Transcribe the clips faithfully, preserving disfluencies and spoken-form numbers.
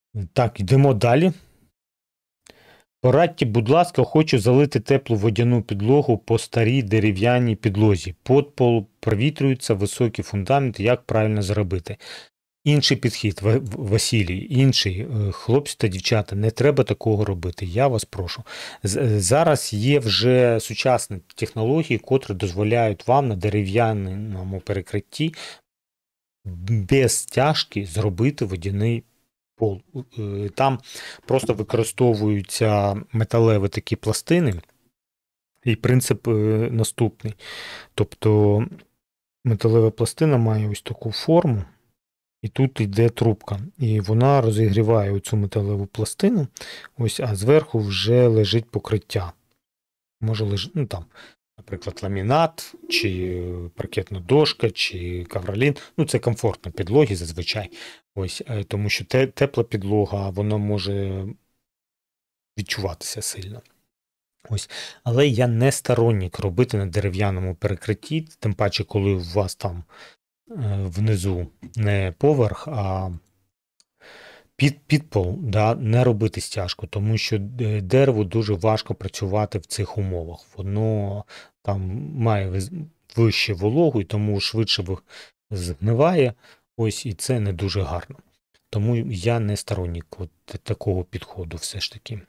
Так, йдемо далі. Порадьте, будь ласка, хочу залити теплу водяну підлогу по старій дерев'яній підлозі. Подпол провітрюється, високий фундамент, як правильно зробити? Інший підхід, Ва- Василій, інший, е, хлопці та дівчата, не треба такого робити, я вас прошу. З- е, Зараз є вже сучасні технології, котрі дозволяють вам на дерев'яному перекритті без стяжки зробити водяний пол. Е, Там просто використовуються металеві такі пластини, і принцип е, наступний. Тобто металева пластина має ось таку форму, і тут йде трубка. І вона розігріває оцю металеву пластину, ось, а зверху вже лежить покриття. Може лежати, ну там, наприклад, ламінат, чи паркетна дошка, чи ковролін. Ну, це комфортно підлоги зазвичай. Ось, е, тому що те, тепла підлога, вона може відчуватися сильно. Ось. Але я не сторонник робити на дерев'яному перекритті, тим паче, коли у вас там е, внизу не поверх, а під, підпол, да, не робити стяжку, тому що е, дереву дуже важко працювати в цих умовах. Воно там має виз- вище вологу, і тому швидше ви- згниває. Ось, і це не дуже гарно. Тому я не сторонник от такого підходу все ж таки.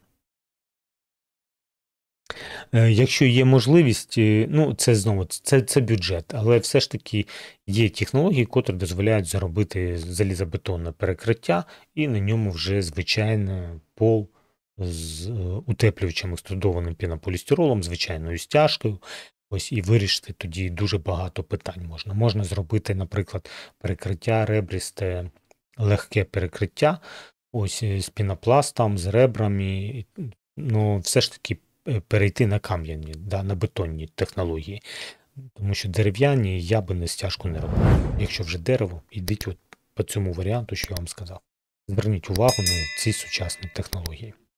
Е, Якщо є можливість, е, ну це знову це, це бюджет, але все ж таки є технології, котрі дозволяють заробити залізобетонне перекриття, і на ньому вже звичайний пол з е, утеплювачем екструдованим пінополістиролом, звичайною стяжкою. Ось і вирішити тоді дуже багато питань можна. Можна зробити, наприклад, перекриття ребристе, легке перекриття, ось е, з пінопластом, з ребрами. Ну, все ж таки е, перейти на кам'яні, да, на бетонні технології. Тому що дерев'яні я би не стяжку не робив. Якщо вже дерево, йдіть от по цьому варіанту, що я вам сказав. Зверніть увагу на ці сучасні технології.